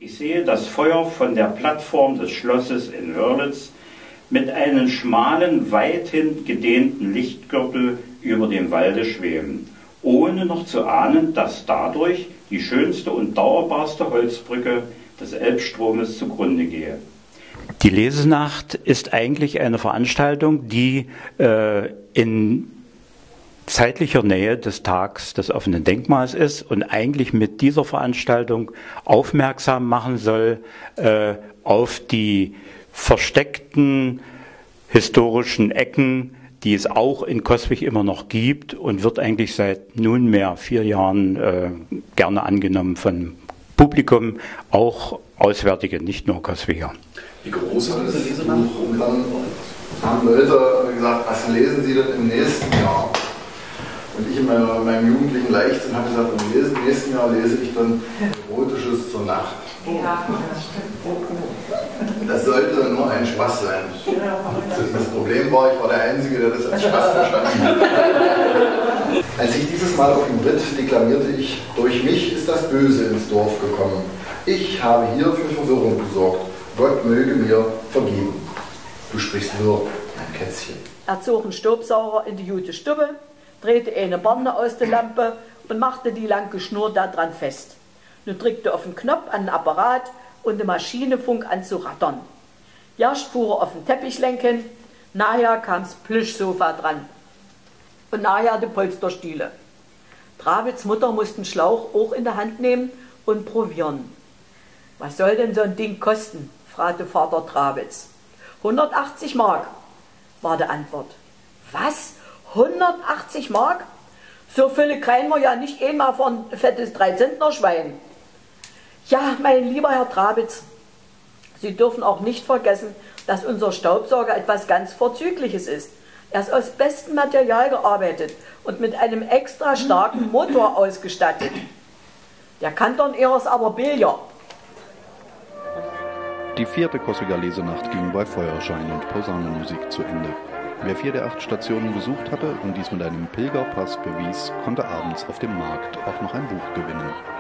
Ich sehe das Feuer von der Plattform des Schlosses in Wörlitz mit einem schmalen, weithin gedehnten Lichtgürtel über dem Walde schweben, ohne noch zu ahnen, dass dadurch die schönste und dauerbarste Holzbrücke des Elbstromes zugrunde gehe. Die Lesenacht ist eigentlich eine Veranstaltung, die in zeitlicher Nähe des Tags des offenen Denkmals ist und eigentlich mit dieser Veranstaltung aufmerksam machen soll auf die versteckten historischen Ecken, die es auch in Coswig immer noch gibt und wird eigentlich seit nunmehr 4 Jahren gerne angenommen von Publikum, auch Auswärtige, nicht nur Coswiger. Wie groß ist das Buch? Und dann haben Leute gesagt, was lesen Sie denn im nächsten Jahr? Und ich in meinem jugendlichen Leichtsinn habe gesagt, im nächsten Jahr lese ich dann Erotisches zur Nacht. Ja, das sollte nur ein Spaß sein. Das Problem war, ich war der Einzige, der das als Spaß verstanden hat. Als ich dieses Mal auf dem Ritt deklamierte ich, durch mich ist das Böse ins Dorf gekommen. Ich habe hier für Verwirrung gesorgt. Gott möge mir vergeben. Du sprichst wirr, mein Kätzchen. Er zog einen Staubsauger in die gute Stube, drehte eine Bande aus der Lampe und machte die lange Schnur da dran fest. Nun drückte auf den Knopf an den Apparat und die Maschine fing an zu rattern. Erst fuhr er auf den Teppich lenken, nachher kam das Plüschsofa dran und nachher die Polsterstühle. Trawitz' Mutter musste den Schlauch auch in der Hand nehmen und probieren. Was soll denn so ein Ding kosten? Fragte Vater Trawitz. 180 Mark, war die Antwort. Was? 180 Mark? So viele kriegen wir ja nicht einmal für ein fettes 3-Zentner-Schwein. Ja, mein lieber Herr Trawitz, Sie dürfen auch nicht vergessen, dass unser Staubsauger etwas ganz Vorzügliches ist. Er ist aus bestem Material gearbeitet und mit einem extra starken Motor ausgestattet. Der Kanton ihres aber billiger. Die 4. Coswiger Lesenacht ging bei Feuerschein und Posaunenmusik zu Ende. Wer 4 der 8 Stationen besucht hatte und dies mit einem Pilgerpass bewies, konnte abends auf dem Markt auch noch ein Buch gewinnen.